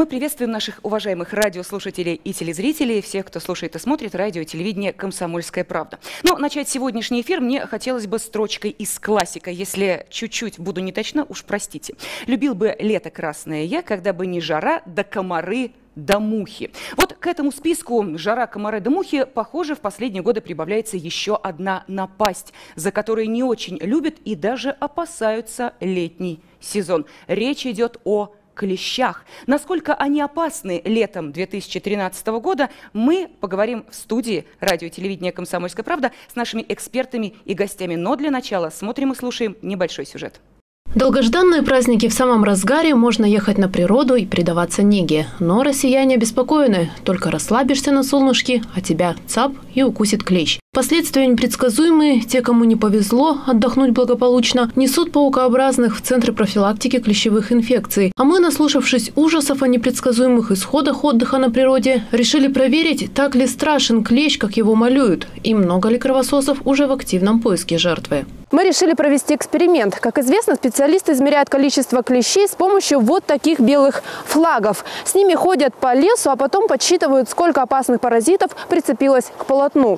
Мы приветствуем наших уважаемых радиослушателей и телезрителей, всех, кто слушает и смотрит радио и телевидение «Комсомольская правда». Но начать сегодняшний эфир мне хотелось бы строчкой из классика. Если чуть-чуть буду неточна, уж простите. Любил бы лето красное я, когда бы не жара, да комары, да мухи. Вот к этому списку жара, комары да мухи, похоже, в последние годы прибавляется еще одна напасть, за которой не очень любят и даже опасаются летний сезон. Речь идет о клещах. Насколько они опасны летом 2013 года, мы поговорим в студии радио и телевидения «Комсомольская правда» с нашими экспертами и гостями. Но для начала смотрим и слушаем небольшой сюжет. Долгожданные праздники в самом разгаре, можно ехать на природу и предаваться неге. Но россияне обеспокоены. Только расслабишься на солнышке, а тебя цап и укусит клещ. Последствия непредсказуемые. Те, кому не повезло отдохнуть благополучно, несут паукообразных в Центры профилактики клещевых инфекций. А мы, наслушавшись ужасов о непредсказуемых исходах отдыха на природе, решили проверить, так ли страшен клещ, как его малюют, и много ли кровососов уже в активном поиске жертвы. Мы решили провести эксперимент. Как известно, специалисты измеряют количество клещей с помощью вот таких белых флагов. С ними ходят по лесу, а потом подсчитывают, сколько опасных паразитов прицепилось к полотну.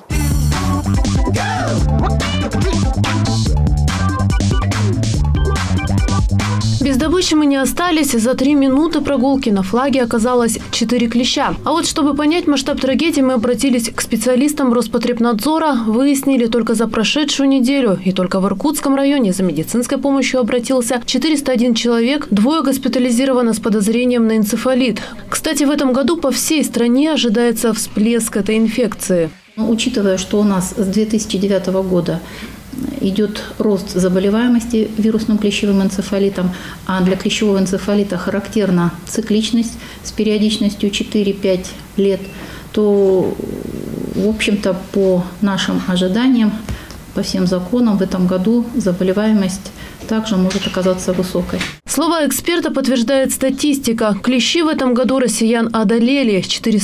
Без добычи мы не остались. За 3 минуты прогулки на флаге оказалось 4 клеща. А вот чтобы понять масштаб трагедии, мы обратились к специалистам Роспотребнадзора. Выяснили только за прошедшую неделю. И только в Иркутском районе за медицинской помощью обратился 401 человек. 2 госпитализировано с подозрением на энцефалит. Кстати, в этом году по всей стране ожидается всплеск этой инфекции. Учитывая, что у нас с 2009 года идет рост заболеваемости вирусным клещевым энцефалитом, а для клещевого энцефалита характерна цикличность с периодичностью 4-5 лет, то, в общем-то, по нашим ожиданиям, по всем законам в этом году заболеваемость также может оказаться высокой. Слова эксперта подтверждает статистика. Клещи в этом году россиян одолели.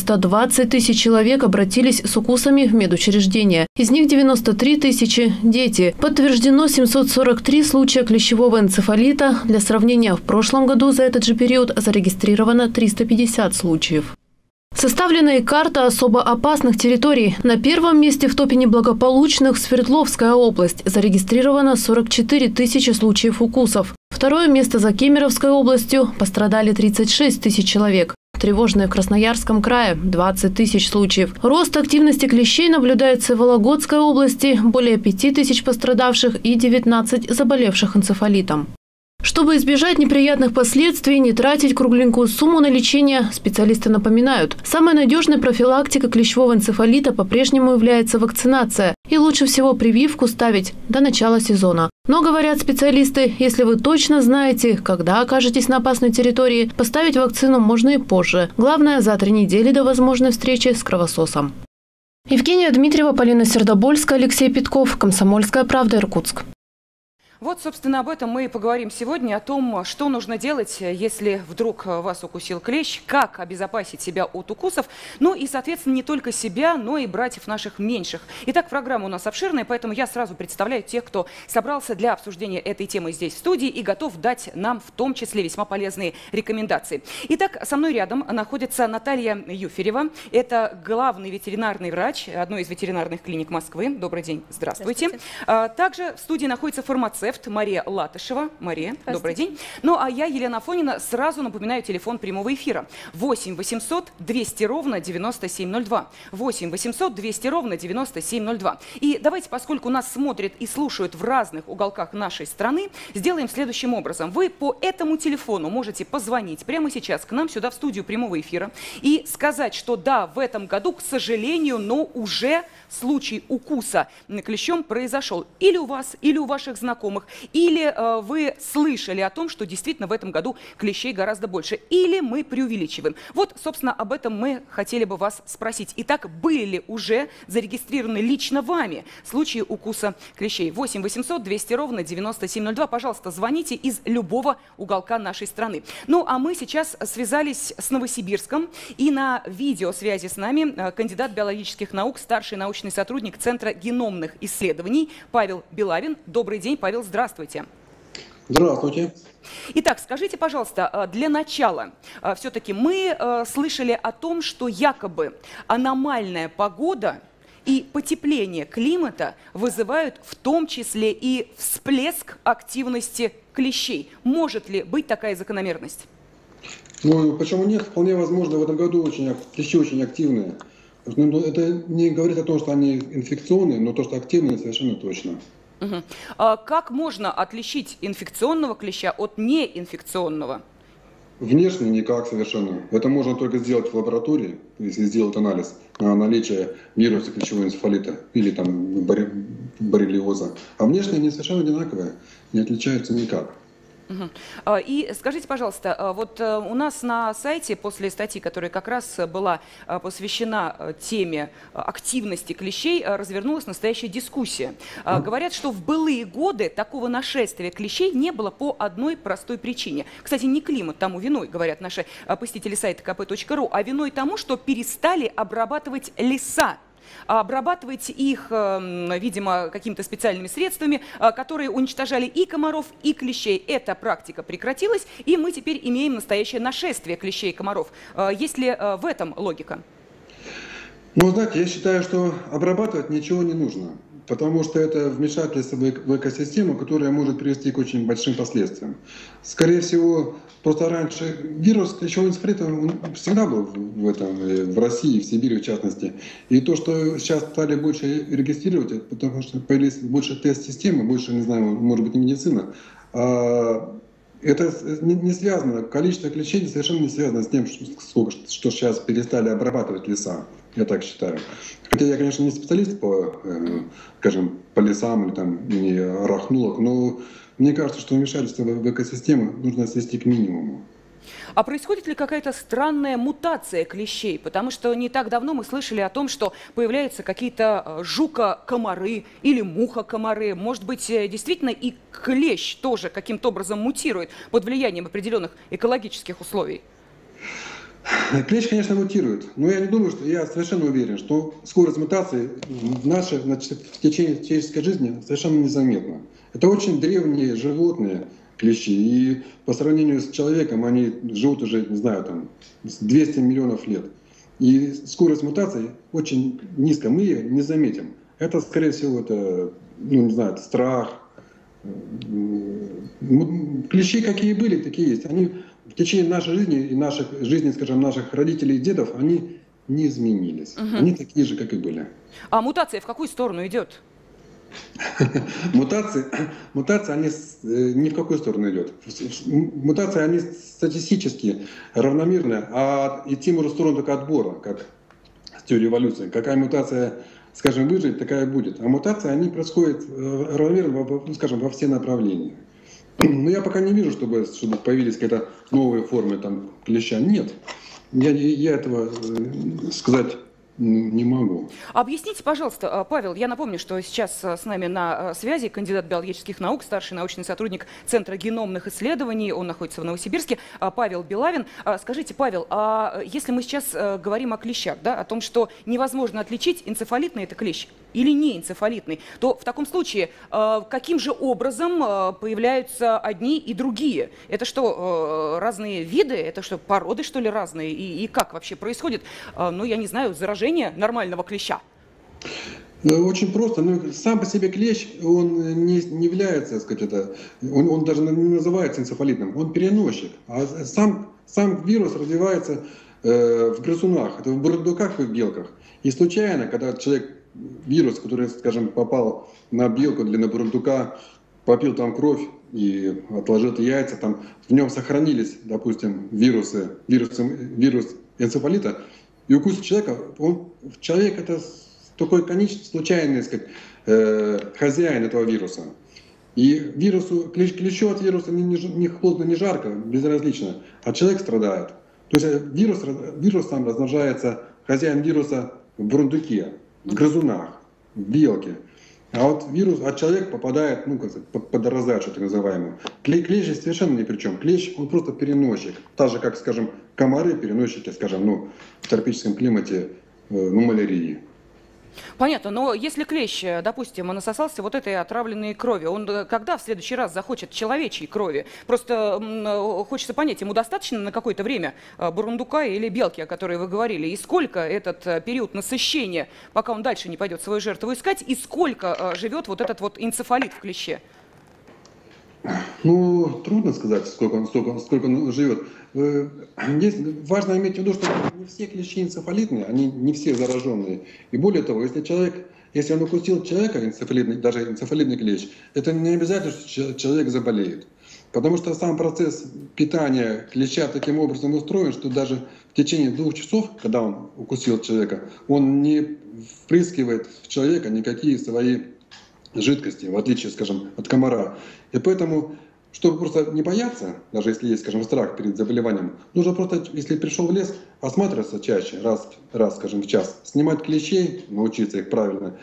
420 тысяч человек обратились с укусами в медучреждения. Из них 93 тысячи – дети. Подтверждено 743 случая клещевого энцефалита. Для сравнения, в прошлом году за этот же период зарегистрировано 350 случаев. Составлена и карта особо опасных территорий. На первом месте в топе неблагополучных Свердловская область. Зарегистрировано 44 тысячи случаев укусов. Второе место за Кемеровской областью. Пострадали 36 тысяч человек. Тревожные в Красноярском крае – 20 тысяч случаев. Рост активности клещей наблюдается в Вологодской области. Более 5 тысяч пострадавших и 19 заболевших энцефалитом. Чтобы избежать неприятных последствий и не тратить кругленькую сумму на лечение, специалисты напоминают, самой надежной профилактикой клещевого энцефалита по-прежнему является вакцинация. И лучше всего прививку ставить до начала сезона. Но, говорят специалисты, если вы точно знаете, когда окажетесь на опасной территории, поставить вакцину можно и позже. Главное, за 3 недели до возможной встречи с кровососом. Евгения Дмитриева, Полина Сердобольская, Алексей Петков. «Комсомольская правда», Иркутск. Вот, собственно, об этом мы и поговорим сегодня, о том, что нужно делать, если вдруг вас укусил клещ, как обезопасить себя от укусов, ну и, соответственно, не только себя, но и братьев наших меньших. Итак, программа у нас обширная, поэтому я сразу представляю тех, кто собрался для обсуждения этой темы здесь в студии и готов дать нам в том числе весьма полезные рекомендации. Итак, со мной рядом находится Наталья Юферева. Это главный ветеринарный врач одной из ветеринарных клиник Москвы. Добрый день, здравствуйте. Также в студии находится фармацевт Мария Латышева. Мария, добрый день. Ну а я, Елена Афонина, сразу напоминаю телефон прямого эфира. 8 800 200 ровно 9702. 8 800 200 ровно 9702. И давайте, поскольку нас смотрят и слушают в разных уголках нашей страны, сделаем следующим образом. Вы по этому телефону можете позвонить прямо сейчас к нам сюда в студию прямого эфира и сказать, что да, в этом году, к сожалению, но уже случай укуса клещом произошел. Или у вас, или у ваших знакомых. Или вы слышали о том, что действительно в этом году клещей гораздо больше. Или мы преувеличиваем. Вот, собственно, об этом мы хотели бы вас спросить. Итак, были ли уже зарегистрированы лично вами случаи укуса клещей? 8 800 200 ровно 9702. Пожалуйста, звоните из любого уголка нашей страны. Ну, а мы сейчас связались с Новосибирском. И на видеосвязи с нами кандидат биологических наук, старший научный сотрудник Центра геномных исследований Павел Белавин. Добрый день, Павел, здравствуйте. Здравствуйте. Итак, скажите, пожалуйста, для начала, все-таки мы слышали о том, что якобы аномальная погода и потепление климата вызывают в том числе и всплеск активности клещей. Может ли быть такая закономерность? Ну, почему нет? Вполне возможно, в этом году клещи очень активные. Это не говорит о том, что они инфекционные, но то, что активные, совершенно точно. Угу. Как можно отличить инфекционного клеща от неинфекционного? Внешне никак совершенно. Это можно только сделать в лаборатории, если сделать анализ на наличие вируса клещевого энцефалита или там боррелиоза. А внешне они совершенно одинаковые, не отличаются никак. И скажите, пожалуйста, вот у нас на сайте после статьи, которая как раз была посвящена теме активности клещей, развернулась настоящая дискуссия. Говорят, что в былые годы такого нашествия клещей не было по одной простой причине. Кстати, не климат тому виной, говорят наши посетители сайта kp.ru, а виной тому, что перестали обрабатывать леса. Обрабатывать их, видимо, какими-то специальными средствами, которые уничтожали и комаров, и клещей. Эта практика прекратилась, и мы теперь имеем настоящее нашествие клещей и комаров. Есть ли в этом логика? Ну, знаете, я считаю, что обрабатывать ничего не нужно, потому что это вмешательство в экосистему, которое может привести к очень большим последствиям. Скорее всего, просто раньше вирус клещевого энцефалита всегда был в России, в Сибири в частности. И то, что сейчас стали больше регистрировать, потому что появились больше тест-системы, больше, не знаю, может быть, не медицина, это не связано, количество клещей совершенно не связано с тем, что сейчас перестали обрабатывать леса, я так считаю. Хотя я, конечно, не специалист по, скажем, по лесам или там не арахнолог, но мне кажется, что вмешательство в экосистему нужно свести к минимуму. А происходит ли какая-то странная мутация клещей? Потому что не так давно мы слышали о том, что появляются какие-то жука-комары или муха-комары. Может быть, действительно и клещ тоже каким-то образом мутирует под влиянием определенных экологических условий? Клещ, конечно, мутирует, но я не думаю, что я совершенно уверен, что скорость мутации в течение человеческой жизни совершенно незаметна. Это очень древние животные, клещи, и по сравнению с человеком они живут уже, не знаю, там 200 миллионов лет. И скорость мутации очень низкая, мы ее не заметим. Это, скорее всего, это, ну, не знаю, это страх. Клещи какие были, такие есть. Они в течение нашей жизни и наших жизней, скажем, наших родителей и дедов, они не изменились. Они такие же, как и были. А мутация в какую сторону идет? Мутации, они ни в какую сторону идет. Мутации, они статистически равномерны, а идти можно в сторону только отбора, как с теорией эволюции. Какая мутация, скажем, выживет, такая будет. А мутации, они происходят равномерно, скажем, во все направления. Но я пока не вижу, чтобы появились какие-то новые формы там, клеща. Нет, я этого сказать не могу. Объясните, пожалуйста, Павел, я напомню, что сейчас с нами на связи кандидат биологических наук, старший научный сотрудник Центра геномных исследований, он находится в Новосибирске, Павел Белавин. Скажите, Павел, а если мы сейчас говорим о клещах, да, о том, что невозможно отличить, энцефалитный это клещ или не энцефалитный, то в таком случае каким же образом появляются одни и другие? Это что, разные виды? Это что, породы, что ли, разные? И как вообще происходит, ну, я не знаю, заражение нормального клеща? Очень просто. Ну, сам по себе клещ, он не является, так сказать, он даже не называется энцефалитным, он переносчик. А сам вирус развивается в грызунах, это в бурундуках и в белках. И случайно, когда вирус, который, скажем, попал на белку или на бурундука, попил там кровь и отложил яйца, там в нем сохранились, допустим, вирус энцефалита, и укус человека, человек это такой конечный, случайный, сказать, хозяин этого вируса. И клещу от вируса не холодно, не жарко, безразлично, а человек страдает. То есть вирус сам размножается, хозяин вируса в бурундуке, в грызунах, в белке. А вот человек попадает, ну, под раздачу, так называемую. Клещ совершенно ни при чем. Клещ, он просто переносчик. Так же, как, скажем, комары, переносчики, скажем, ну, в тропическом климате, ну, малярии. Понятно, но если клещ, допустим, насосался вот этой отравленной крови, он когда в следующий раз захочет человечьей крови? Просто хочется понять, ему достаточно на какое-то время бурундука или белки, о которой вы говорили, и сколько этот период насыщения, пока он дальше не пойдет свою жертву искать, и сколько живет вот этот вот энцефалит в клеще? Ну, трудно сказать, сколько он живет. Здесь важно иметь в виду, что не все клещи энцефалитные, они не все зараженные. И более того, если он укусил человека, даже энцефалитный клещ, это не обязательно, что человек заболеет. Потому что сам процесс питания клеща таким образом устроен, что даже в течение 2 часов, когда он укусил человека, он не впрыскивает в человека никакие свои жидкости, в отличие, скажем, от комара. И поэтому, чтобы просто не бояться, даже если есть, скажем, страх перед заболеванием, нужно просто, если пришел в лес, осматриваться чаще, раз, скажем, в час, снимать клещей, научиться их правильно,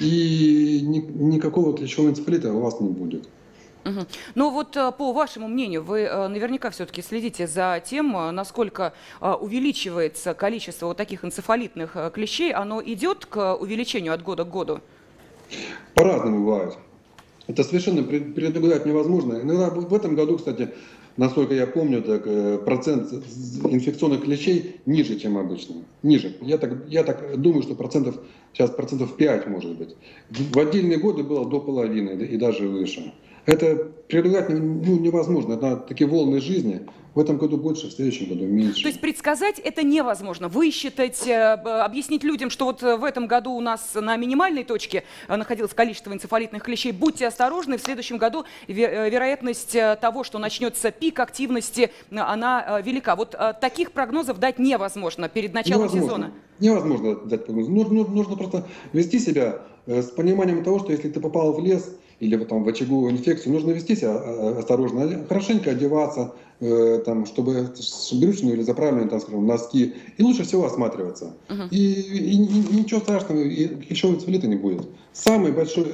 и никакого клещевого энцефалита у вас не будет. Угу. Ну вот по вашему мнению, вы наверняка все-таки следите за тем, насколько увеличивается количество вот таких энцефалитных клещей, оно идет к увеличению от года к году? По-разному бывает. Это совершенно предугадать невозможно. Иногда в этом году, кстати, насколько я помню, процент инфекционных клещей ниже, чем обычно. Ниже. Я так думаю, что сейчас процентов 5 может быть. В отдельные годы было до половины и даже выше. Это предугадать невозможно. Это такие волны жизни. В этом году больше, в следующем году меньше. То есть предсказать это невозможно. Высчитать, объяснить людям, что вот в этом году у нас на минимальной точке находилось количество энцефалитных клещей. Будьте осторожны, в следующем году вероятность того, что начнется пик активности, она велика. Вот таких прогнозов дать невозможно перед началом сезона. Невозможно дать прогноз. Нужно просто вести себя с пониманием того, что если ты попал в лес или в очаговую инфекцию, нужно вести себя осторожно, хорошенько одеваться, чтобы брючную или заправленные, скажем, носки, и лучше всего осматриваться. И ничего страшного, и клещевого энцефалита не будет. Самый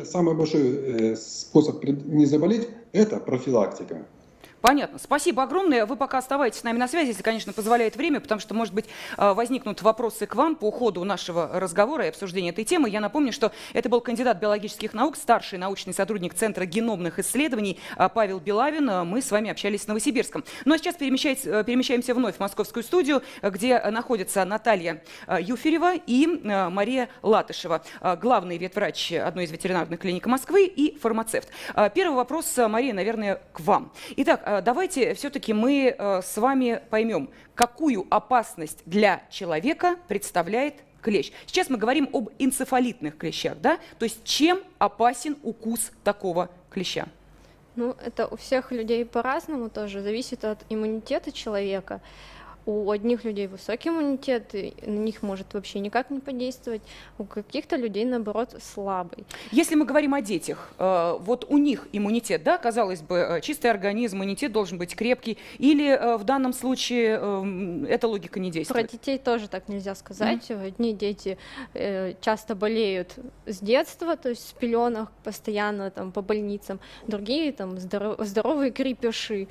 большой способ не заболеть – это профилактика. Понятно. Спасибо огромное. Вы пока оставайтесь с нами на связи, если, конечно, позволяет время, потому что, может быть, возникнут вопросы к вам по ходу нашего разговора и обсуждения этой темы. Я напомню, что это был кандидат биологических наук, старший научный сотрудник Центра геномных исследований Павел Белавин. Мы с вами общались в Новосибирском. Ну а сейчас перемещаемся вновь в московскую студию, где находятся Наталья Юферева и Мария Латышева, главный ветврач одной из ветеринарных клиник Москвы и фармацевт. Первый вопрос, Мария, наверное, к вам. Итак, давайте все-таки мы с вами поймем, какую опасность для человека представляет клещ. Сейчас мы говорим об энцефалитных клещах, да? То есть чем опасен укус такого клеща? Ну, это у всех людей по-разному тоже, зависит от иммунитета человека. У одних людей высокий иммунитет, и на них может вообще никак не подействовать, у каких-то людей, наоборот, слабый. Если мы говорим о детях, вот у них иммунитет, да, казалось бы, чистый организм, иммунитет должен быть крепкий, или в данном случае эта логика не действует? Про детей тоже так нельзя сказать. Одни дети часто болеют с детства, то есть в пеленах постоянно по больницам, другие здоровые крепыши.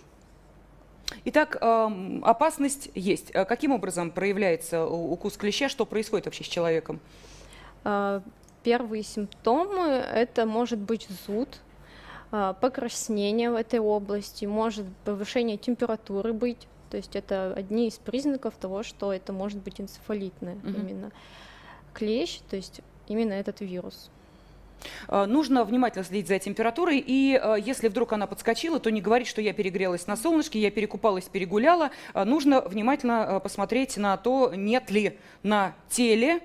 Итак, опасность есть. Каким образом проявляется укус клеща? Что происходит вообще с человеком? Первые симптомы – это может быть зуд, покраснение в этой области, может повышение температуры быть. То есть это одни из признаков того, что это может быть энцефалитное именно клещ, то есть именно этот вирус. Нужно внимательно следить за температурой, и если вдруг она подскочила, то не говорить, что я перегрелась на солнышке, я перекупалась, перегуляла. Нужно внимательно посмотреть на то, нет ли на теле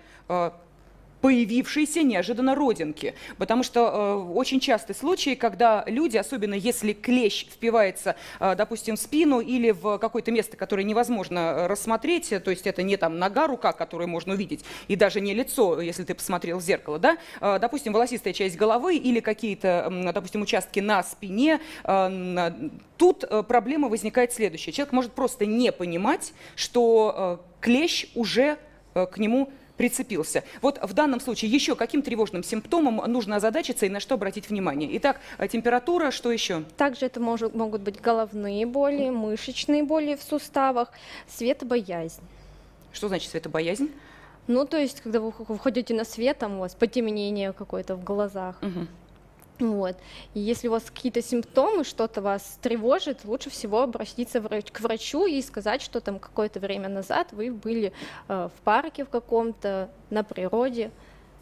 появившиеся неожиданно родинки. Потому что очень частый случай, когда люди, особенно если клещ впивается, допустим, в спину или в какое-то место, которое невозможно рассмотреть, то есть это не нога, рука, которую можно увидеть, и даже не лицо, если ты посмотрел в зеркало, да, допустим, волосистая часть головы или какие-то, допустим, участки на спине, тут проблема возникает следующая. Человек может просто не понимать, что клещ уже к нему прицепился. Вот в данном случае еще каким тревожным симптомом нужно озадачиться и на что обратить внимание? Итак, температура, что еще? Также это могут быть головные боли, мышечные боли в суставах, светобоязнь. Что значит светобоязнь? Ну, то есть, когда вы выходите на свет, там у вас потемнение какое-то в глазах. Вот. И если у вас какие-то симптомы, что-то вас тревожит, лучше всего обратиться к врачу и сказать, что там какое-то время назад вы были в парке в каком-то, на природе.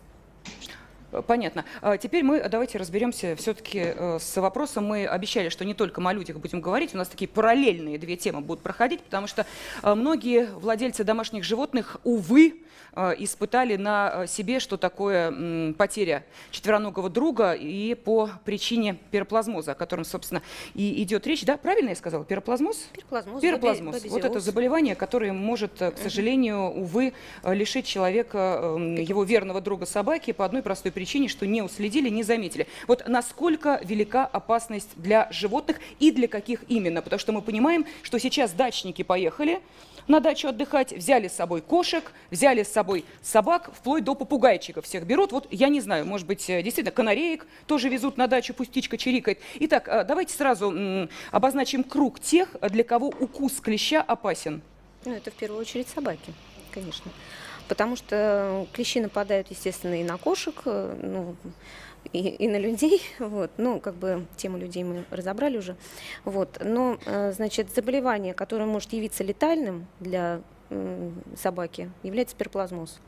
Понятно. Теперь мы давайте разберемся все-таки с вопросом. Мы обещали, что не только мы о людях будем говорить, у нас такие параллельные две темы будут проходить, потому что многие владельцы домашних животных, увы, испытали на себе, что такое потеря четвероногого друга, и по причине пироплазмоза, о котором, собственно, и идет речь. Да, правильно я сказала? Пироплазмоз? Пироплазмоз. Вот это заболевание, которое может, к сожалению, увы, лишить человека его верного друга собаки по одной простой причине, что не уследили, не заметили. Вот насколько велика опасность для животных и для каких именно? Потому что мы понимаем, что сейчас дачники поехали на дачу отдыхать, взяли с собой кошек, взяли с собой собак, вплоть до попугайчиков всех берут. Вот я не знаю, может быть, действительно, канареек тоже везут на дачу, пусть птичка чирикает. Итак, давайте сразу обозначим круг тех, для кого укус клеща опасен. Ну, это в первую очередь собаки, конечно. Потому что клещи нападают, естественно, и на кошек, ну, и на людей, вот, ну, как бы тему людей мы разобрали уже, вот, но, значит, заболевание, которое может явиться летальным для собаки, является пироплазмоз.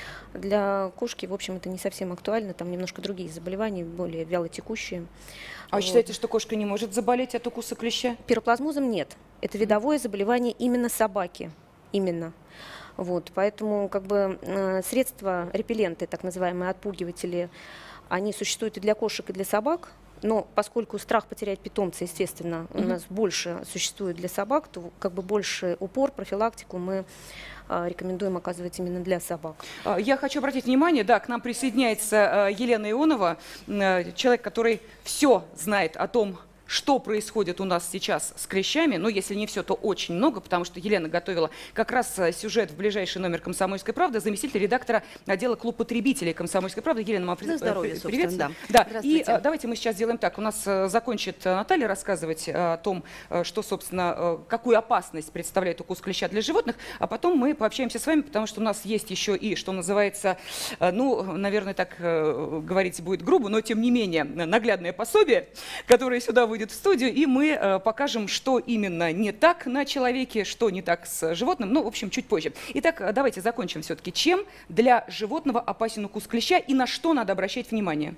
Для кошки, в общем, это не совсем актуально, там немножко другие заболевания, более вялотекущие. А вы считаете, что кошка не может заболеть от укуса клеща? Пироплазмозом нет, это видовое заболевание именно собаки, именно. Вот, поэтому как бы средства, репелленты, так называемые отпугиватели, они существуют и для кошек, и для собак, но поскольку страх потерять питомца, естественно, у нас больше существует для собак, то как бы больше упор, профилактику мы рекомендуем оказывать именно для собак. Я хочу обратить внимание, да, к нам присоединяется Елена Ионова, человек, который все знает о том, что происходит у нас сейчас с клещами, ну, если не все, то очень много, потому что Елена готовила как раз сюжет в ближайший номер «Комсомольской правды», заместитель редактора отдела «Клуб потребителей» «Комсомольской правды». Елена, вам привет. Да. И давайте мы сейчас сделаем так. У нас закончит Наталья рассказывать о том, что, собственно, какую опасность представляет укус клеща для животных, а потом мы пообщаемся с вами, потому что у нас есть еще и, что называется, ну, наверное, так говорить будет грубо, но, тем не менее, наглядное пособие, которое сюда выйдет в студию, и мы покажем, что именно не так на человеке, что не так с животным, ну, в общем, чуть позже. Итак, давайте закончим все-таки. Чем для животного опасен укус клеща и на что надо обращать внимание?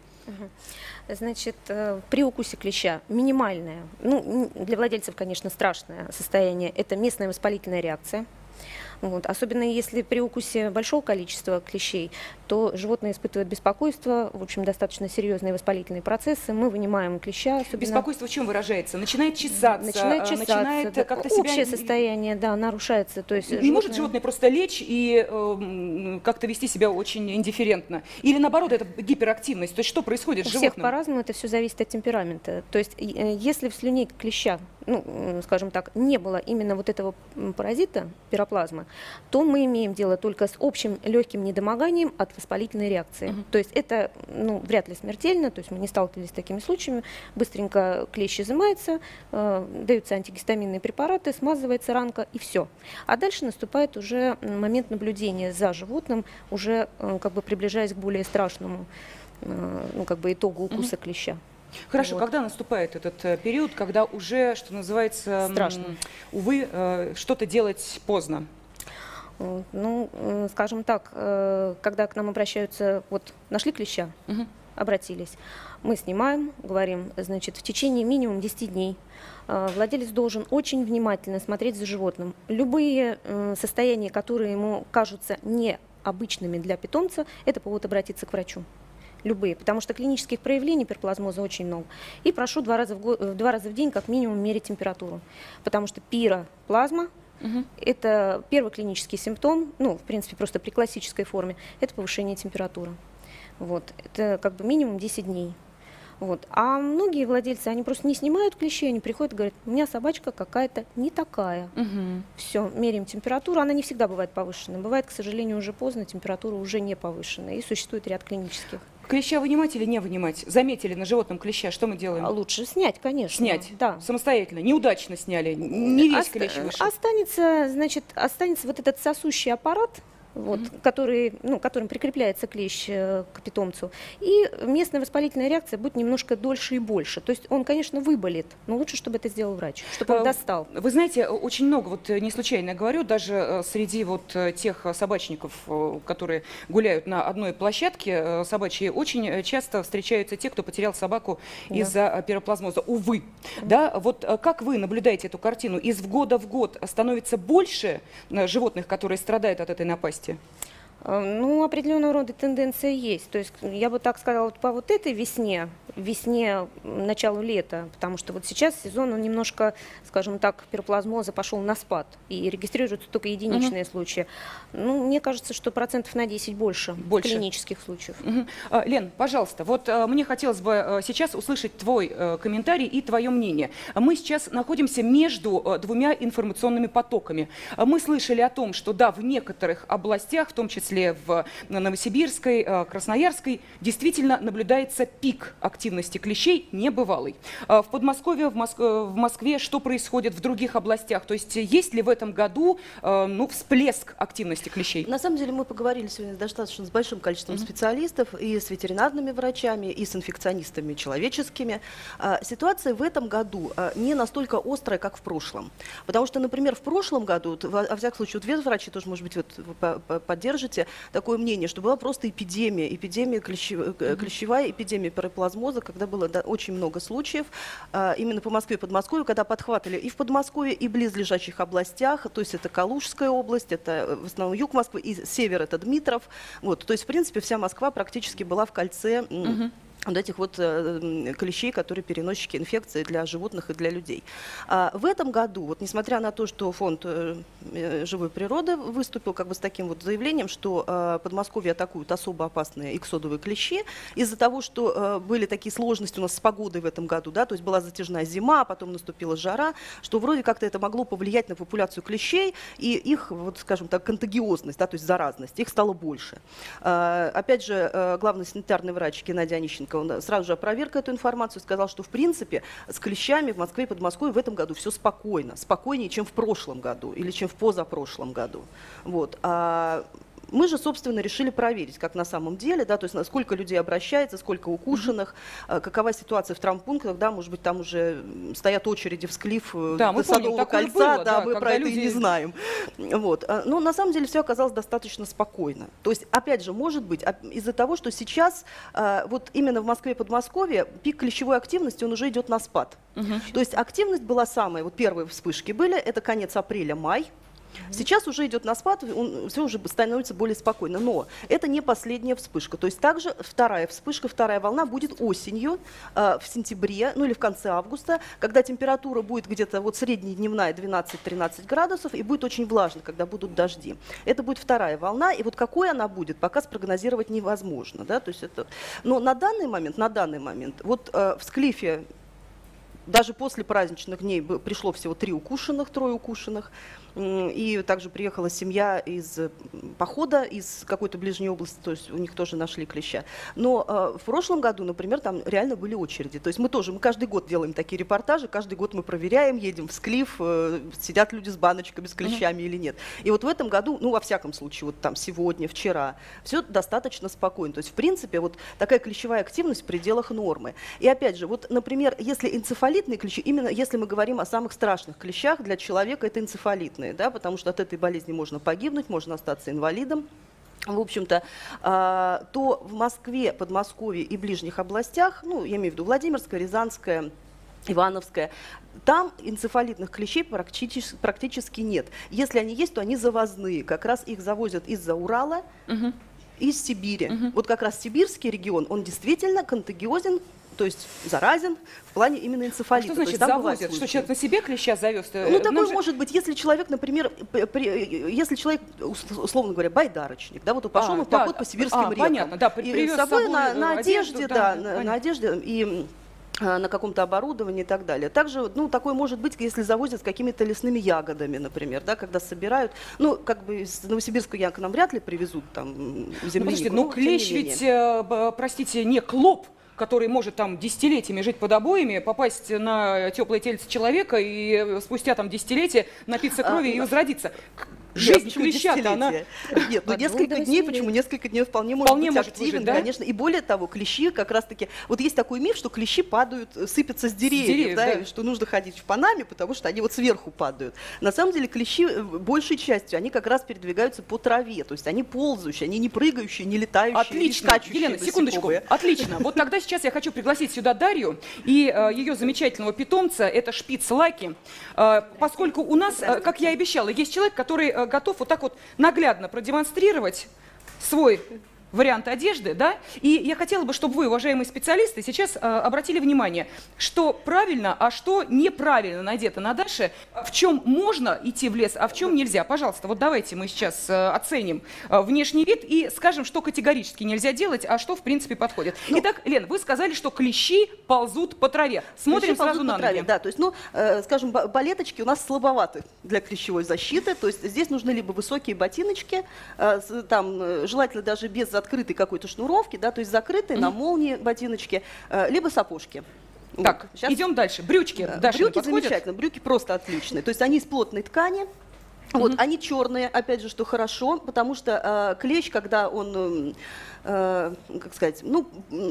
Значит, при укусе клеща минимальное, ну, для владельцев, конечно, страшное состояние, это местная воспалительная реакция. Вот. Особенно если при укусе большого количества клещей, то животное испытывает беспокойство, в общем, достаточно серьезные воспалительные процессы. Мы вынимаем клеща. Особенно... Беспокойство в чем выражается? Начинает чесаться? Начинает да, как-то себя... Общее состояние, да, нарушается. То есть не может животное просто лечь и как-то вести себя очень индифферентно? Или наоборот, это гиперактивность? То есть что происходит с животным? У всех по-разному, это все зависит от темперамента. То есть если в слюне клеща, ну, скажем так, не было именно вот этого паразита, пироплазмы, то мы имеем дело только с общим легким недомоганием от воспалительной реакции. То есть это, ну, вряд ли смертельно, то есть мы не сталкивались с такими случаями. Быстренько клещ изымается, даются антигистаминные препараты, смазывается ранка и все. А дальше наступает уже момент наблюдения за животным, уже как бы приближаясь к более страшному, ну, как бы итогу укуса клеща. Хорошо, вот. Когда наступает этот период, когда уже, что называется, страшно, увы, что-то делать поздно? Ну, скажем так, когда к нам обращаются, вот нашли клеща, обратились, мы снимаем, говорим, значит, в течение минимум 10 дней владелец должен очень внимательно смотреть за животным. Любые состояния, которые ему кажутся необычными для питомца, это повод обратиться к врачу. Любые, потому что клинических проявлений пироплазмоза очень много. И прошу 2 раза в день как минимум мерить температуру, потому что пироплазма это первый клинический симптом, ну, в принципе, просто при классической форме, это повышение температуры. Вот, это как бы минимум 10 дней. Вот. А многие владельцы, они просто не снимают клещей, они приходят и говорят, у меня собачка какая-то не такая. Все, меряем температуру, она не всегда бывает повышенная. Бывает, к сожалению, уже поздно, температура уже не повышенная, и существует ряд клинических. Клеща вынимать или не вынимать? Заметили на животном клеща, что мы делаем? Лучше снять, конечно. Снять? Да. Самостоятельно? Неудачно сняли? Не весь клещ вышел? Останется, значит, вот этот сосущий аппарат, вот, которым прикрепляется клещ к питомцу. И местная воспалительная реакция будет немножко дольше и больше. То есть он, конечно, выболит, но лучше, чтобы это сделал врач, чтобы он достал. Вы знаете, очень много, вот не случайно говорю, даже среди вот тех собачников, которые гуляют на одной площадке собачьей, очень часто встречаются те, кто потерял собаку из-за пироплазмоза. Увы. Да, вот как вы наблюдаете эту картину? Из года в год становится больше животных, которые страдают от этой напасти? Ну, определенного рода тенденция есть. То есть я бы так сказала, вот по вот этой весне, началу лета, потому что вот сейчас сезон, он немножко, скажем так, пироплазмоза пошел на спад, и регистрируются только единичные случаи. Ну, мне кажется, что процентов на 10 больше клинических случаев. Лен, пожалуйста, вот мне хотелось бы сейчас услышать твой комментарий и твое мнение. Мы сейчас находимся между двумя информационными потоками. Мы слышали о том, что да, в некоторых областях, в том числе в Новосибирской, Красноярской, действительно наблюдается пик активности клещей небывалый. В Подмосковье, в Москве что происходит в других областях? То есть есть ли в этом году всплеск активности клещей? На самом деле мы поговорили сегодня достаточно с большим количеством специалистов, и с ветеринарными врачами, и с инфекционистами человеческими. Ситуация в этом году не настолько острая, как в прошлом. Потому что, например, в прошлом году, во всяком случае, вот ветврачи тоже, может быть, вот, вы поддержите такое мнение, что была просто эпидемия клещевая эпидемия пироплазмоза, когда было очень много случаев именно по Москве и Подмосковью, когда подхватывали и в Подмосковье, и в близлежащих областях, то есть это Калужская область, это в основном юг Москвы, и север это Дмитров. Вот, то есть, в принципе, вся Москва практически была в кольце вот этих вот клещей, которые переносчики инфекции для животных и для людей. В этом году, вот, несмотря на то, что фонд живой природы выступил как бы с таким вот заявлением, что Подмосковье атакуют особо опасные иксодовые клещи, из-за того, что были такие сложности у нас с погодой в этом году, да, то есть была затяжная зима, потом наступила жара, что вроде как-то это могло повлиять на популяцию клещей и их, вот, скажем так, контагиозность, да, то есть заразность, их стало больше. Опять же, главный санитарный врач Геннадий Онищенко, он сразу же опроверг эту информацию, сказал, что в принципе с клещами в Москве и Подмосковье в этом году все спокойно, спокойнее, чем в прошлом году или чем в позапрошлом году. Вот. Мы же, собственно, решили проверить, как на самом деле, да, то есть сколько людей обращается, сколько укушенных, какова ситуация в травмпунктах, да, может быть, там уже стоят очереди в Склиф до Садового кольца, было, да, мы про это и не знаем. Вот. Но на самом деле все оказалось достаточно спокойно. То есть, опять же, может быть, из-за того, что сейчас вот именно в Москве и Подмосковье пик клещевой активности, он уже идет на спад. То есть активность была самая, вот первые вспышки были, это конец апреля-май. Сейчас уже идет на спад, все уже становится более спокойно. Но это не последняя вспышка. То есть также вторая вспышка, вторая волна будет осенью, в сентябре, ну или в конце августа, когда температура будет где-то вот среднедневная 12-13 градусов и будет очень влажно, когда будут дожди. Это будет вторая волна, и вот какой она будет, пока спрогнозировать невозможно. Да? То есть это... Но на данный момент, вот в Склифе даже после праздничных дней пришло всего 3 укушенных, 3 укушенных. И также приехала семья из похода, из какой-то ближней области, то есть у них тоже нашли клеща. Но в прошлом году, например, там реально были очереди. То есть мы каждый год делаем такие репортажи, каждый год мы проверяем, едем в Склиф, сидят люди с баночками, с клещами или нет. И вот в этом году, ну, во всяком случае, вот там сегодня, вчера, все достаточно спокойно. То есть, в принципе, вот такая клещевая активность в пределах нормы. И опять же, вот, например, если энцефалитные клещи, именно если мы говорим о самых страшных клещах для человека, это энцефалитные. Да, потому что от этой болезни можно погибнуть, можно остаться инвалидом. В общем-то, то в Москве, Подмосковье и ближних областях, ну, я имею в виду Владимирская, Рязанская, Ивановская, там энцефалитных клещей практически нет. Если они есть, то они завозные. Как раз их завозят из-за Урала, из Сибири. Вот как раз сибирский регион, он действительно контагиозен, то есть заразен в плане именно энцефалита. Что значит завозят? Что человек на себе клеща завез? Ну, такое может быть, если человек, например, если человек, условно говоря, байдарочник, да, вот он пошел в поход по сибирским рекам. Понятно, да, привез с собой на одежде, да, на одежде и на каком-то оборудовании и так далее. Также, ну, такое может быть, если завозят с какими-то лесными ягодами, например, да, когда собирают. Ну, как бы из Новосибирска к нам вряд ли привезут там землянику. Ну, клещ ведь, простите, не клоп, который может там десятилетиями жить под обоями, попасть на теплое тельце человека и спустя там десятилетия напиться крови и возродиться. Жизнь клеща-то, она... Нет, ну несколько дней, почему? Несколько дней вполне может быть активен, да? конечно. И более того, клещи как раз-таки... Вот есть такой миф, что клещи падают, сыпятся с деревьев, да, и что нужно ходить в панаме, потому что они вот сверху падают. На самом деле клещи, большей частью, они как раз передвигаются по траве, то есть они ползающие, они не прыгающие, не летающие, отлично. не скачущие. Елена, секундочку. Отлично. Вот тогда сейчас я хочу пригласить сюда Дарью и ее замечательного питомца, это шпиц Лаки, поскольку у нас, как я и обещала, есть человек, который готов вот так вот наглядно продемонстрировать свой вариант одежды, да, и я хотела бы, чтобы вы, уважаемые специалисты, сейчас обратили внимание, что правильно, а что неправильно надето на Даше, в чем можно идти в лес, а в чем нельзя. Пожалуйста, вот давайте мы сейчас оценим внешний вид и скажем, что категорически нельзя делать, а что в принципе подходит. Итак, Лен, вы сказали, что клещи ползут по траве. Смотрим сразу на ноги. Да, то есть, ну, скажем, балеточки у нас слабоваты для клещевой защиты, то есть здесь нужны либо высокие ботиночки, там желательно даже без открытой какой-то шнуровки, да, то есть закрытые на молнии ботиночки, либо сапожки. Так, вот. Сейчас идем дальше. Брючки. Брюки замечательно, брюки просто отличные. То есть они из плотной ткани. Вот, они черные, опять же, что хорошо, потому что клещ, когда он, как сказать, ну,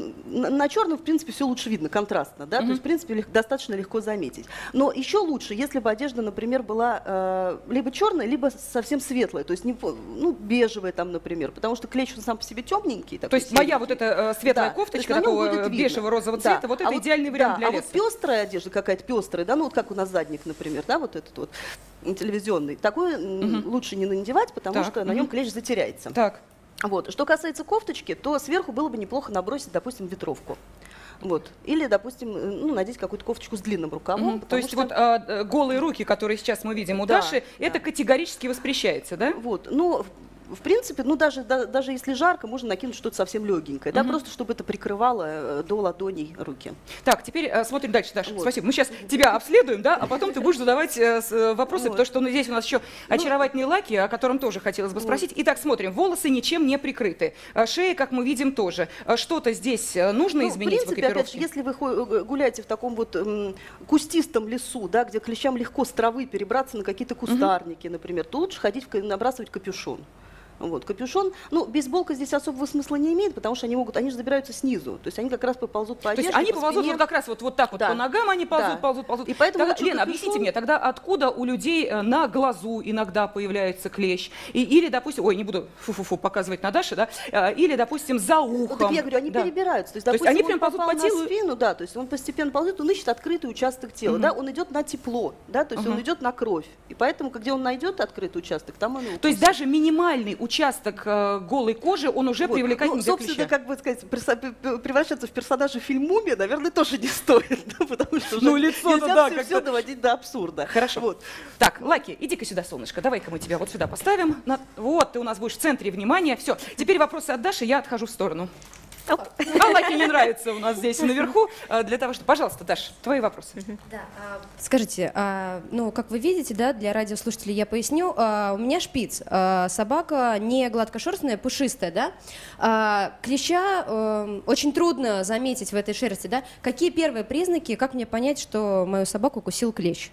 на черном, в принципе, все лучше видно, контрастно, да, то есть, в принципе, достаточно легко заметить. Но еще лучше, если бы одежда, например, была либо черная, либо совсем светлая, то есть, не, ну, бежевая там, например, потому что клещ, он сам по себе темненький. То есть моя вот эта светлая кофточка такого бежево-розового цвета, вот это идеальный вариант для леса. А вот пестрая одежда, какая-то пестрая, да, ну, вот как у нас задник, например, да, вот этот вот телевизионный, такой лучше не надевать, потому что на нем клещ затеряется. Так. Вот. Что касается кофточки, то сверху было бы неплохо набросить, допустим, ветровку. Вот. Или, допустим, ну, надеть какую-то кофточку с длинным рукавом. То есть вот голые руки, которые сейчас мы видим у Даши, это категорически воспрещается, да? Вот. Ну, в принципе, ну, даже если жарко, можно накинуть что-то совсем легенькое, да, просто чтобы это прикрывало до ладоней руки. Так, теперь смотрим дальше, Даша. Вот. Спасибо. Мы сейчас тебя обследуем, да, а потом ты будешь задавать вопросы, потому что здесь у нас еще очаровательные Лаки, о котором тоже хотелось бы спросить. Итак, смотрим. Волосы ничем не прикрыты. Шея, как мы видим, тоже. Что-то здесь нужно изменить в экипировке? Опять же, если вы гуляете в таком вот кустистом лесу, да, где клещам легко с травы перебраться на какие-то кустарники, например, то лучше набрасывать капюшон. Вот, капюшон, ну, бейсболка здесь особого смысла не имеет, потому что они же забираются снизу, то есть они как раз поползут по одежде, то есть они поползут вот как раз вот так вот, по ногам они ползут. И поэтому тогда, Лена, объясните мне, тогда откуда у людей на глазу иногда появляется клещ? Или, допустим, ой, не буду показывать на Даше, да, или, допустим, за ухом. Вот я говорю, они перебираются, то есть, допустим, они прям ползут по телу? На спину, да, то есть он постепенно ползет, он ищет открытый участок тела, да, он идет на тепло, да, то есть он идет на кровь, и поэтому, где он найдет открытый участок, там он и укусит. То есть даже минимальный участок голой кожи, он уже привлекательный для клеща. Собственно, как бы сказать, превращаться в персонажа в фильм «Мумия», наверное, тоже не стоит, да, потому что уже нельзя все доводить до абсурда. Хорошо. Вот. Так, Лаки, иди-ка сюда, солнышко, давай-ка мы тебя вот сюда поставим. Вот, ты у нас будешь в центре внимания. Все, теперь вопросы от Даши, я отхожу в сторону. А Лаки не нравится у нас здесь наверху. Для того, что... Пожалуйста, Даш, твои вопросы. Да, скажите, ну, как вы видите, да, для радиослушателей я поясню. У меня шпиц. Собака не гладкошерстная, пушистая, да. Клеща очень трудно заметить в этой шерсти, да. Какие первые признаки, как мне понять, что мою собаку укусил клещ?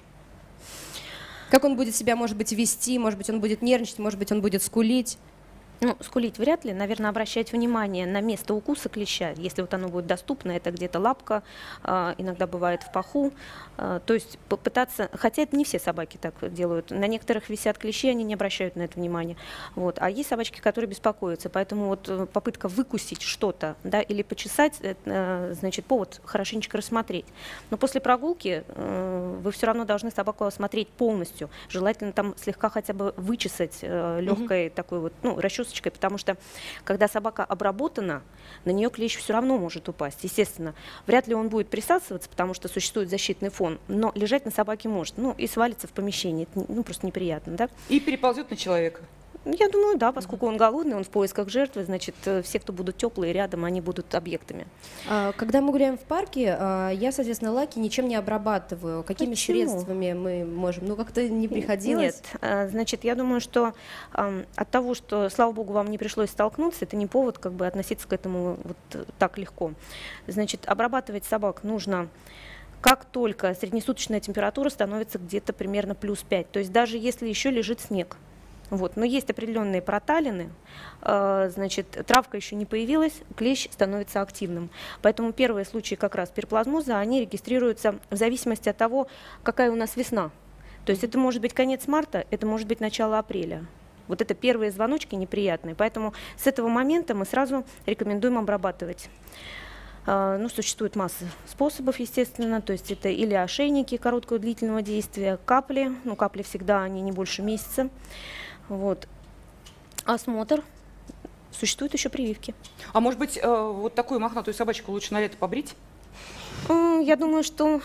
Как он будет себя, может быть, вести, может быть, он будет нервничать, может быть, он будет скулить? Ну, скулить вряд ли, наверное, обращать внимание на место укуса клеща, если вот оно будет доступно, это где-то лапка, иногда бывает в паху, то есть попытаться, хотя это не все собаки так делают, на некоторых висят клещи, они не обращают на это внимания, вот, а есть собачки, которые беспокоятся, поэтому вот попытка выкусить что-то, да, или почесать, значит, повод хорошенечко рассмотреть, но после прогулки вы все равно должны собаку осмотреть полностью, желательно там слегка хотя бы вычесать легкой такой вот, ну, расчесочкой, потому что когда собака обработана, на нее клещ все равно может упасть. Естественно, вряд ли он будет присасываться, потому что существует защитный фон, но лежать на собаке может, ну и свалиться в помещении, это, ну, просто неприятно, да? И переползет на человека. Я думаю, да, поскольку он голодный, он в поисках жертвы, значит, все, кто будут теплые рядом, они будут объектами. Когда мы гуляем в парке, я, соответственно, Лаки ничем не обрабатываю. Какими средствами мы можем? Ну, как-то не приходилось? Нет, значит, я думаю, что от того, что, слава богу, вам не пришлось столкнуться, это не повод как бы относиться к этому вот так легко. Значит, обрабатывать собак нужно как только среднесуточная температура становится где-то примерно +5. То есть даже если еще лежит снег. Вот. Но есть определенные проталины, значит, травка еще не появилась, клещ становится активным. Поэтому первые случаи как раз пироплазмоза, они регистрируются в зависимости от того, какая у нас весна. То есть это может быть конец марта, это может быть начало апреля. Вот это первые звоночки неприятные. Поэтому с этого момента мы сразу рекомендуем обрабатывать. Ну, существует масса способов, естественно, то есть это или ошейники короткого длительного действия, капли, ну, капли всегда, они не больше месяца, вот. Осмотр, существуют еще прививки. А может быть, вот такую мохнатую собачку лучше на лето побрить? Я думаю, что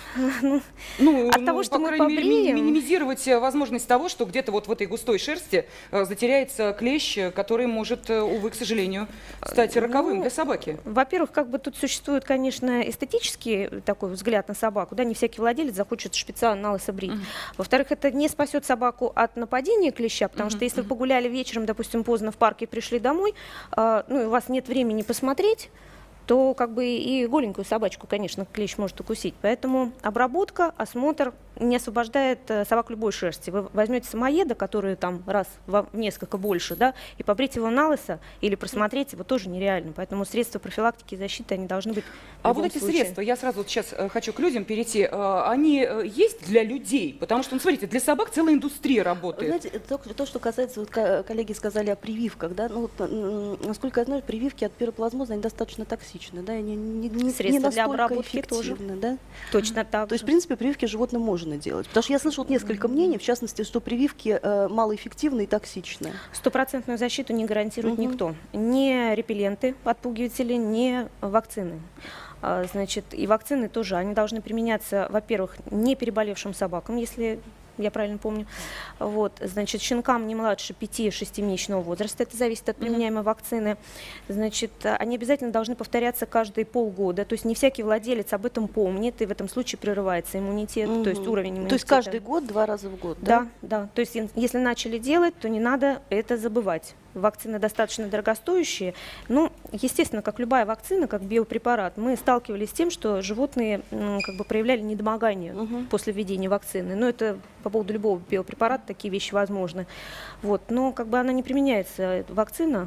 от того, что мы побреем... минимизировать возможность того, что где-то вот в этой густой шерсти затеряется клещ, который может, увы, к сожалению, стать роковым для собаки. Во-первых, как бы тут существует, конечно, эстетический такой взгляд на собаку, да, не всякий владелец захочет шпица на лысо брить. Во-вторых, это не спасет собаку от нападения клеща, потому что если вы погуляли вечером, допустим, поздно в парке и пришли домой, ну, и у вас нет времени посмотреть, то как бы и голенькую собачку, конечно, клещ может укусить. Поэтому обработка, осмотр не освобождает собаку любой шерсти. Вы возьмете самоеда, который там раз в несколько больше, да, и побрить его на лысо или просмотреть его тоже нереально. Поэтому средства профилактики и защиты, они должны быть в любом вот эти случае. средства, я сразу вот сейчас хочу к людям перейти, они есть для людей? Потому что, ну, смотрите, для собак целая индустрия работает. Знаете, то, что касается, вот коллеги сказали о прививках, да, ну, вот, насколько я знаю, прививки от пироплазмоза, они достаточно токсичны, да, они средства для обработки тоже, да? Точно так. То есть, в принципе, прививки животным можно делать. Потому что я слышала несколько мнений, в частности, что прививки малоэффективны и токсичны. Стопроцентную защиту не гарантирует никто. Ни репелленты, отпугиватели, ни вакцины. Значит, и вакцины тоже, они должны применяться, во-первых, не переболевшим собакам, если я правильно помню. Вот, значит, щенкам не младше 5-6-месячного возраста, это зависит от применяемой вакцины. Значит, они обязательно должны повторяться каждые полгода, то есть не всякий владелец об этом помнит, и в этом случае прерывается иммунитет, то есть уровень иммунитета. То есть каждый год, 2 раза в год, да? Да, да. То есть если начали делать, то не надо это забывать. Вакцины достаточно дорогостоящие. Ну, естественно, как любая вакцина, как биопрепарат, мы сталкивались с тем, что животные как бы проявляли недомогание после введения вакцины. Но это по поводу любого биопрепарата такие вещи возможны. Вот. Но как бы она не применяется, вакцина,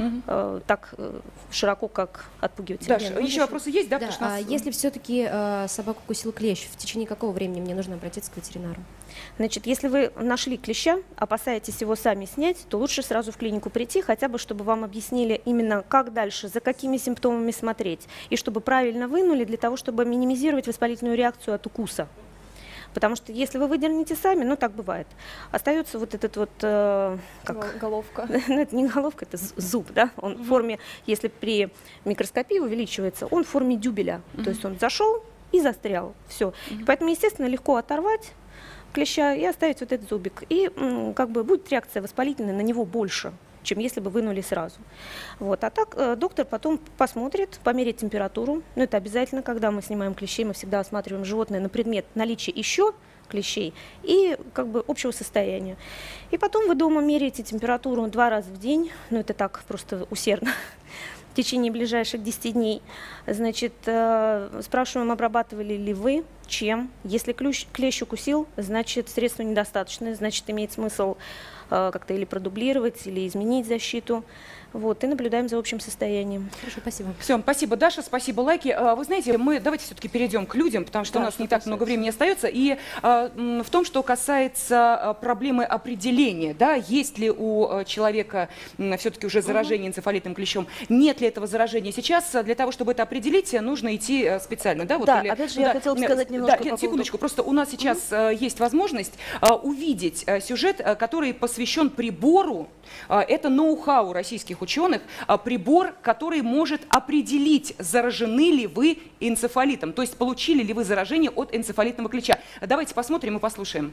так широко, как отпугиватель. Даша, еще вопросы есть, да? Да, если все-таки собаку укусил клещ, в течение какого времени мне нужно обратиться к ветеринару? Значит, если вы нашли клеща, опасаетесь его сами снять, то лучше сразу в клинику прийти, хотя бы, чтобы вам объяснили именно, как дальше, за какими симптомами смотреть, и чтобы правильно вынули, для того, чтобы минимизировать воспалительную реакцию от укуса. Потому что если вы выдернете сами, ну так бывает, остается вот этот вот... как... Головка. Ну, это не головка, это зуб, да? Он в форме, если при микроскопии увеличивается, он в форме дюбеля. То есть он зашел и застрял. Все. Поэтому, естественно, легко оторвать клеща и оставить вот этот зубик. И как бы будет реакция воспалительная на него больше, чем если бы вынули сразу. Вот. А так доктор потом посмотрит, померяет температуру. Но это обязательно, когда мы снимаем клещей, мы всегда осматриваем животное на предмет наличия еще клещей и как бы общего состояния. И потом вы дома меряете температуру 2 раза в день. Ну это так просто усердно. В течение ближайших 10 дней. Значит, спрашиваем, обрабатывали ли вы, чем. Если клещ укусил, значит, средства недостаточно, значит, имеет смысл как-то или продублировать, или изменить защиту. Вот, и наблюдаем за общим состоянием. Хорошо, спасибо. Все, спасибо, Даша, спасибо, Лайки. Вы знаете, мы давайте все-таки перейдем к людям, потому что у нас не так много времени остается. И в том, что касается проблемы определения, да, есть ли у человека все-таки уже заражение энцефалитным клещом, нет ли этого заражения сейчас, для того, чтобы это определить, нужно идти специально, да? Вот, да, или, опять же, я хотела бы сказать немножко да, секундочку, просто у нас сейчас есть возможность увидеть сюжет, который посвящен прибору, это ноу-хау российских ученых, прибор, который может определить, заражены ли вы энцефалитом, то есть получили ли вы заражение от энцефалитного клеща. Давайте посмотрим и послушаем.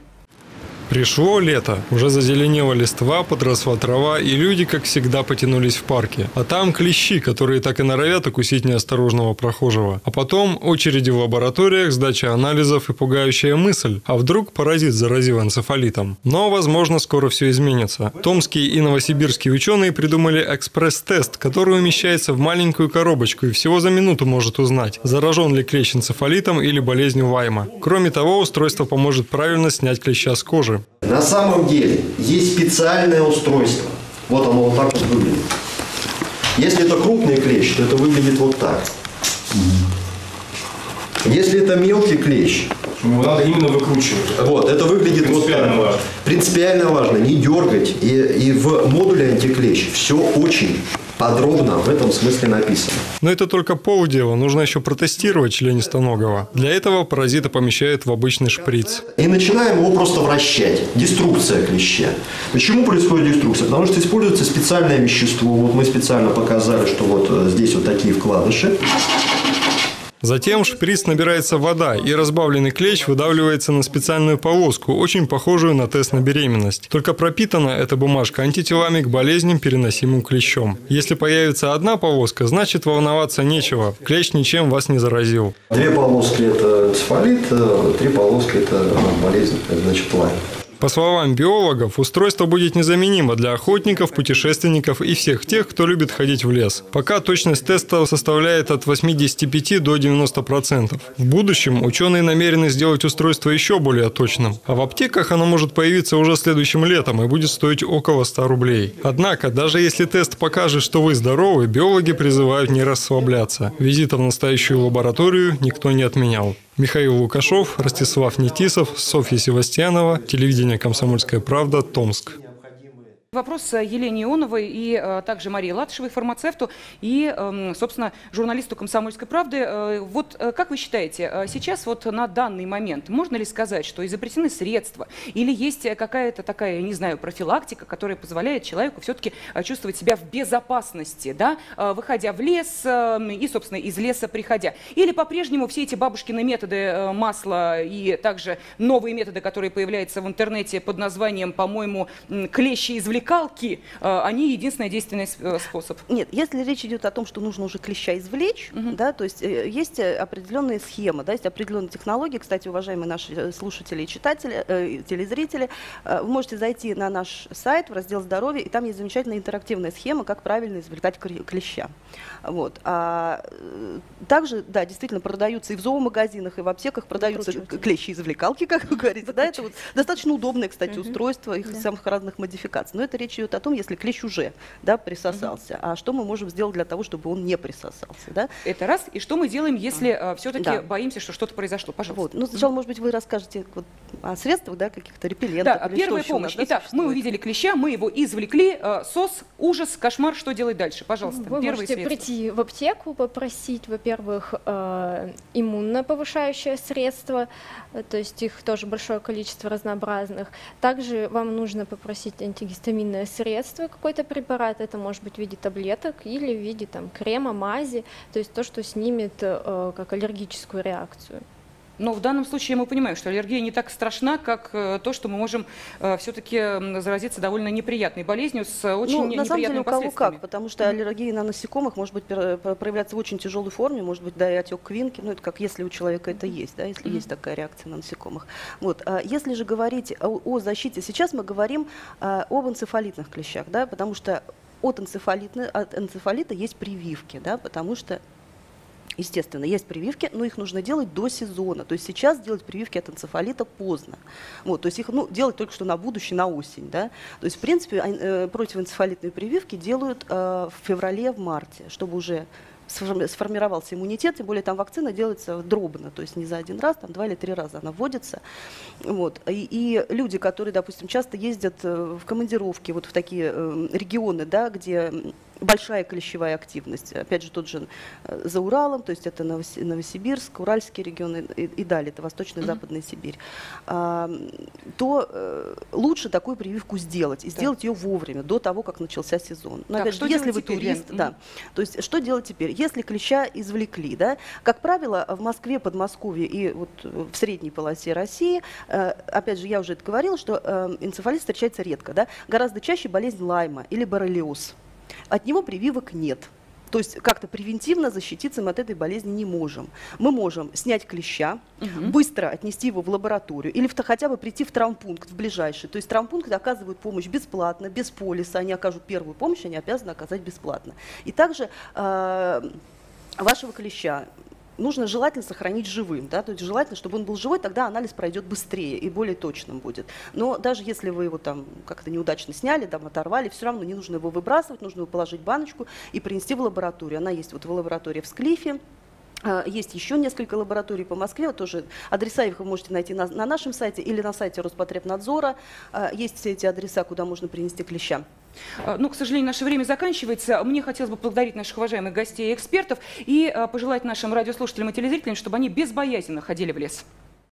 Пришло лето, уже зазеленела листва, подросла трава, и люди, как всегда, потянулись в парке. А там клещи, которые так и норовят укусить неосторожного прохожего. А потом очереди в лабораториях, сдача анализов и пугающая мысль, а вдруг паразит заразил энцефалитом. Но, возможно, скоро все изменится. Томские и новосибирские ученые придумали экспресс-тест, который умещается в маленькую коробочку и всего за минуту может узнать, заражен ли клещ энцефалитом или болезнью Лайма. Кроме того, устройство поможет правильно снять клеща с кожи. кожи. На самом деле есть специальное устройство. Вот оно вот так вот выглядит. Если это крупный клещ, то это выглядит вот так. Если это мелкий клещ, надо именно выкручивать. Вот, это выглядит вот так. Важно. Принципиально важно не дергать. И в модуле антиклещ все очень подробно в этом смысле написано. Но это только полдела. Нужно еще протестировать членистоногого. Для этого паразита помещают в обычный шприц. И начинаем его просто вращать. Деструкция клеща. Почему происходит деструкция? Потому что используется специальное вещество. Вот мы специально показали, что вот здесь вот такие вкладыши. Затем в шприц набирается вода, и разбавленный клещ выдавливается на специальную полоску, очень похожую на тест на беременность. Только пропитана эта бумажка антителами к болезням, переносимым клещом. Если появится одна полоска, значит волноваться нечего. Клещ ничем вас не заразил. 2 полоски – это энцефалит, 3 полоски – это болезнь, значит, лайм. По словам биологов, устройство будет незаменимо для охотников, путешественников и всех тех, кто любит ходить в лес. Пока точность теста составляет от 85 до 90%. В будущем ученые намерены сделать устройство еще более точным. А в аптеках оно может появиться уже следующим летом и будет стоить около 100 рублей. Однако, даже если тест покажет, что вы здоровы, биологи призывают не расслабляться. Визита в настоящую лабораторию никто не отменял. Михаил Лукашов, Ростислав Нетисов, Софья Севастьянова, телевидение «Комсомольская правда», Томск. Вопрос Елене Ионовой и также Марии Латышевой, фармацевту, и, собственно, журналисту «Комсомольской правды». Вот как вы считаете, сейчас вот на данный момент можно ли сказать, что изобретены средства или есть какая-то такая, не знаю, профилактика, которая позволяет человеку все-таки чувствовать себя в безопасности, да, выходя в лес и, собственно, из леса приходя? Или по-прежнему все эти бабушкины методы масла и также новые методы, которые появляются в интернете под названием, по-моему, клещи-извлекалки, они единственный действенный способ? Нет, если речь идет о том, что нужно уже клеща извлечь, да, то есть есть определенные схемы, да, есть определенные технологии. Кстати, уважаемые наши слушатели и читатели, телезрители, вы можете зайти на наш сайт в раздел «Здоровье», и там есть замечательная интерактивная схема, как правильно извлекать клеща. Вот. Также, да, действительно продаются и в зоомагазинах, и в аптеках продаются клещи-извлекалки, как вы говорите. Да, это вот достаточно удобное, кстати, устройство, их самых разных модификаций. Но это речь идет о том, если клещ уже, да, присосался. А что мы можем сделать для того, чтобы он не присосался? Да? Это раз. И что мы делаем, если все-таки боимся, что что-то произошло? Пожалуйста. Вот. Ну, сначала, может быть, вы расскажете вот о средствах, да, каких-то репеллентов. Да, первая помощь. Итак, мы увидели клеща, мы его извлекли. СОС, ужас, кошмар. Что делать дальше? Пожалуйста. Вы можете прийти в аптеку, попросить, во-первых, иммуноповышающее средство, то есть их тоже большое количество разнообразных. Также вам нужно попросить антигистаминное средство, какой-то препарат, это может быть в виде таблеток или в виде там крема, мази, то есть то, что снимет как аллергическую реакцию. Но в данном случае мы понимаем, что аллергия не так страшна, как то, что мы можем все-таки заразиться довольно неприятной болезнью с очень неприятными последствиями. На самом деле у кого как, потому что аллергия на насекомых может быть проявляться в очень тяжелой форме, может быть, да, и отек квинки, ну это как если у человека это есть, да, если есть такая реакция на насекомых. Вот. Если же говорить о защите, сейчас мы говорим об энцефалитных клещах, да, потому что от энцефалита есть прививки, да, потому что естественно, есть прививки, но их нужно делать до сезона. То есть сейчас делать прививки от энцефалита поздно. Вот, то есть их делать только что на будущее, на осень. Да? То есть, в принципе, противоэнцефалитные прививки делают в феврале, в марте, чтобы уже сформировался иммунитет, тем более там вакцина делается дробно, то есть не за один раз, там 2 или 3 раза она вводится. Вот. И люди, которые, допустим, часто ездят в командировки вот в такие регионы, да, где большая клещевая активность, опять же, тот же за Уралом, то есть это Новосибирск, Уральские регионы и далее, это Восточная и Западная Сибирь, то лучше такую прививку сделать, и сделать ее вовремя, до того, как начался сезон. Но, опять же, если вы турист, да, то есть что делать теперь? Если клеща извлекли, да, как правило, в Москве, Подмосковье и вот в средней полосе России, опять же, я уже это говорила, что энцефалит встречается редко, да, гораздо чаще болезнь Лайма или боррелиоз. От него прививок нет. То есть как-то превентивно защититься мы от этой болезни не можем. Мы можем снять клеща, быстро отнести его в лабораторию или хотя бы прийти в травмпункт, в ближайший. То есть травмпункты оказывают помощь бесплатно, без полиса. Они окажут первую помощь, они обязаны оказать бесплатно. И также вашего клеща нужно желательно сохранить живым, да, то есть желательно, чтобы он был живой, тогда анализ пройдет быстрее и более точным будет. Но даже если вы его там как-то неудачно сняли, там оторвали, все равно не нужно его выбрасывать, нужно его положить в баночку и принести в лабораторию. Она есть вот в лаборатории в Склифе. Есть еще несколько лабораторий по Москве, вот тоже адреса их вы можете найти на нашем сайте или на сайте Роспотребнадзора. Есть все эти адреса, куда можно принести клеща. Ну, к сожалению, наше время заканчивается. Мне хотелось бы поблагодарить наших уважаемых гостей и экспертов и пожелать нашим радиослушателям и телезрителям, чтобы они безбоязненно ходили в лес.